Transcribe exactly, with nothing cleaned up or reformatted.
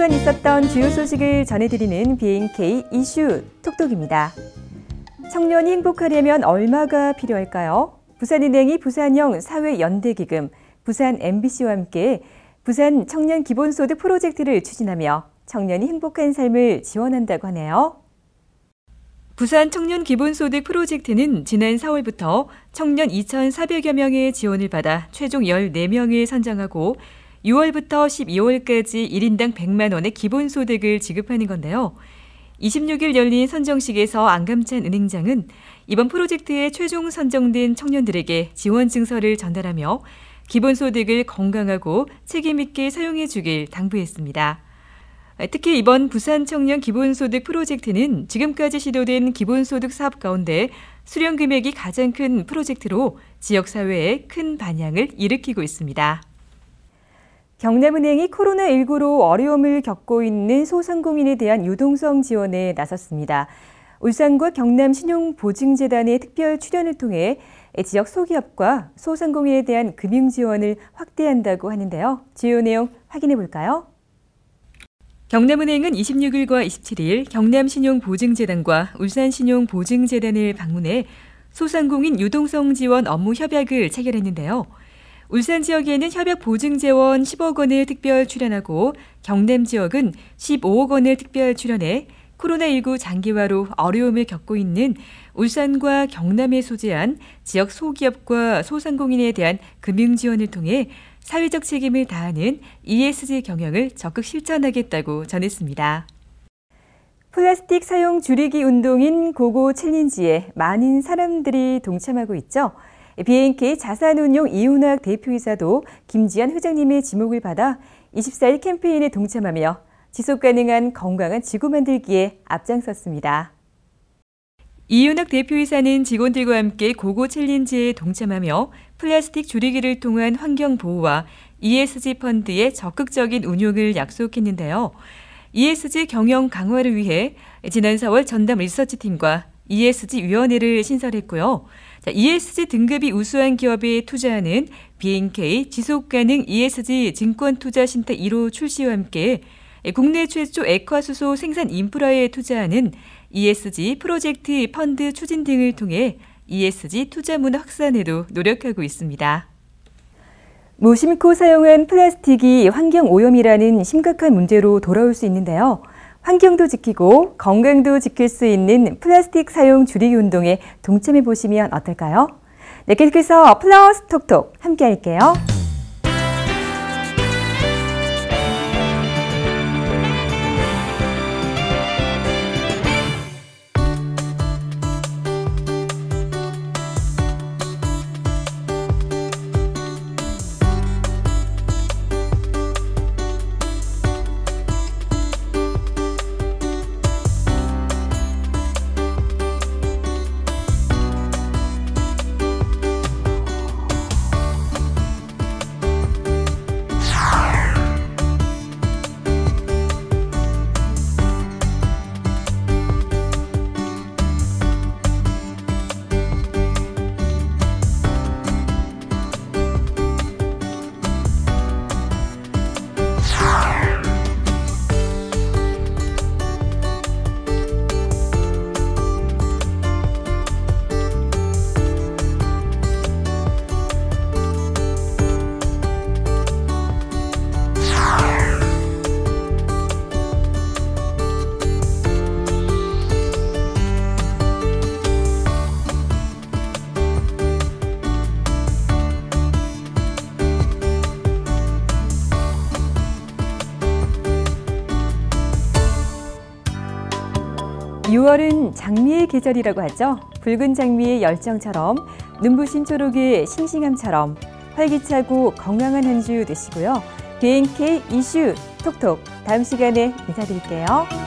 동안 있었던 주요 소식을 전해드리는 비엔케이 이슈 톡톡입니다. 청년이 행복하려면 얼마가 필요할까요? 부산은행이 부산형 사회연대기금, 부산 엠비씨와 함께 부산 청년 기본소득 프로젝트를 추진하며 청년이 행복한 삶을 지원한다고 하네요. 부산 청년 기본소득 프로젝트는 지난 사월부터 청년 이천사백여 명의 지원을 받아 최종 열네 명을 선정하고 유월부터 십이월까지 일 인당 백만 원의 기본소득을 지급하는 건데요. 이십육 일 열린 선정식에서 안감찬 은행장은 이번 프로젝트에 최종 선정된 청년들에게 지원 증서를 전달하며 기본소득을 건강하고 책임 있게 사용해 주길 당부했습니다. 특히 이번 부산 청년 기본소득 프로젝트는 지금까지 시도된 기본소득 사업 가운데 수령 금액이 가장 큰 프로젝트로 지역사회에 큰 반향을 일으키고 있습니다. 경남은행이 코로나십구로 어려움을 겪고 있는 소상공인에 대한 유동성 지원에 나섰습니다. 울산과 경남신용보증재단의 특별 출연을 통해 지역 소기업과 소상공인에 대한 금융 지원을 확대한다고 하는데요. 주요 내용 확인해 볼까요? 경남은행은 이십육 일과 이십칠 일 경남신용보증재단과 울산신용보증재단을 방문해 소상공인 유동성 지원 업무 협약을 체결했는데요. 울산 지역에는 협약 보증재원 십억 원을 특별 출연하고 경남 지역은 십오억 원을 특별 출연해 코로나십구 장기화로 어려움을 겪고 있는 울산과 경남에 소재한 지역 소기업과 소상공인에 대한 금융 지원을 통해 사회적 책임을 다하는 이에스지 경영을 적극 실천하겠다고 전했습니다. 플라스틱 사용 줄이기 운동인 고고 챌린지에 많은 사람들이 동참하고 있죠. 비엔케이 자산운용 이윤학 대표이사도 김지한 회장님의 지목을 받아 이십사 일 캠페인에 동참하며 지속가능한 건강한 지구 만들기에 앞장섰습니다. 이윤학 대표이사는 직원들과 함께 고고 챌린지에 동참하며 플라스틱 줄이기를 통한 환경 보호와 이에스지 펀드의 적극적인 운용을 약속했는데요. 이에스지 경영 강화를 위해 지난 사월 전담 리서치팀과 이에스지 위원회를 신설했고요. 자, 이에스지 등급이 우수한 기업에 투자하는 비엔케이 지속가능 이에스지 증권투자신탁 일 호 출시와 함께 국내 최초 액화수소 생산 인프라에 투자하는 이에스지 프로젝트 펀드 추진 등을 통해 이에스지 투자 문화 확산에도 노력하고 있습니다. 무심코 사용한 플라스틱이 환경오염이라는 심각한 문제로 돌아올 수 있는데요. 환경도 지키고 건강도 지킬 수 있는 플라스틱 사용 줄이기 운동에 동참해 보시면 어떨까요? 네, 계속해서 플러스 톡톡 함께 할게요. 유월은 장미의 계절이라고 하죠. 붉은 장미의 열정처럼 눈부신 초록의 싱싱함처럼 활기차고 건강한 한 주 되시고요. 비엔케이 이슈 톡톡 다음 시간에 인사드릴게요.